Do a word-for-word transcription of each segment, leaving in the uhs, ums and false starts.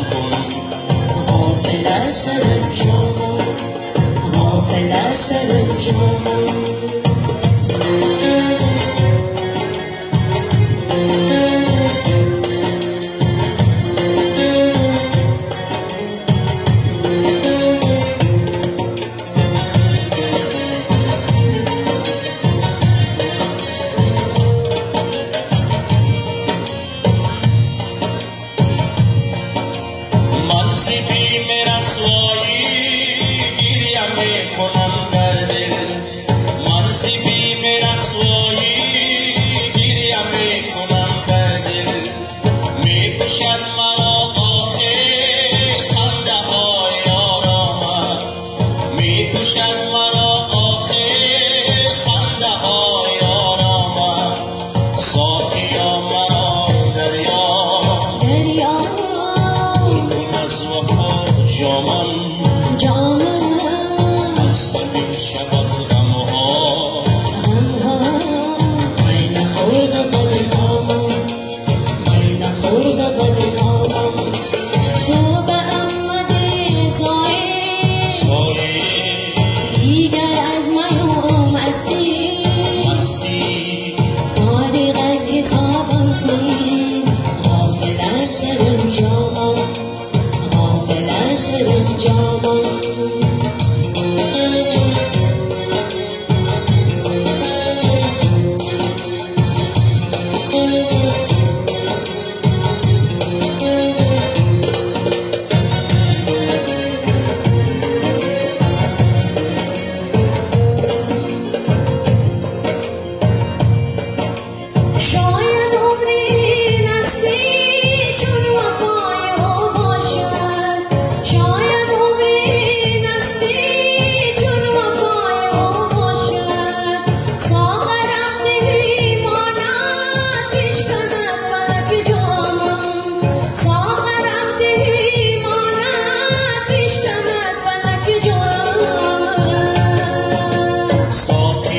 کن غافل از سرانجامم غافل از سرانجامم منزی بیم رسوایی گیریم میکنم در دل منزی بیم رسوایی گیریم میکنم در دل میکشد مرا آخر خنده های یارم میکشد مرا آخر خنده های یارم ساقیا مرا دریا جامم جامم مست شب از غمها غمها می نخورد بدنامم می نخورد بدنامم تو به آمدی سایه سایه دیگر از میوم مستی مستی فارغ از حسابم کن غافل از سرانجامم سرانجامم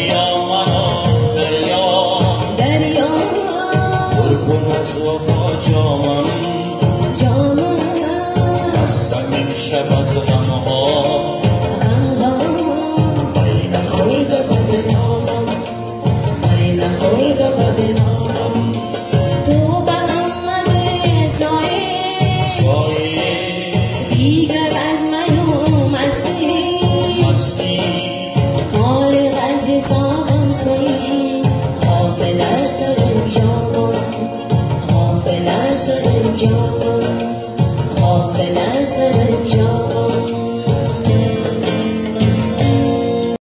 دریا دریا پر کن از وفا